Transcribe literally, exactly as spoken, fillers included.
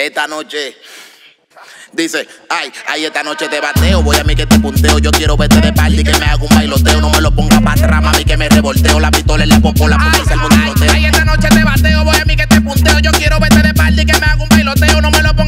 esta noche. Dice, ay, ay, esta noche te bateo. Voy a mí que te punteo. Yo quiero verte de party, que me haga un bailoteo. No me lo ponga pa' atrás, mami, que me revolteo. La pistola en la popola, porque el mundo tiroteo. Ay, esta noche te bateo. Voy a mí que te punteo. Yo quiero verte de party, que me haga un bailoteo. No me lo ponga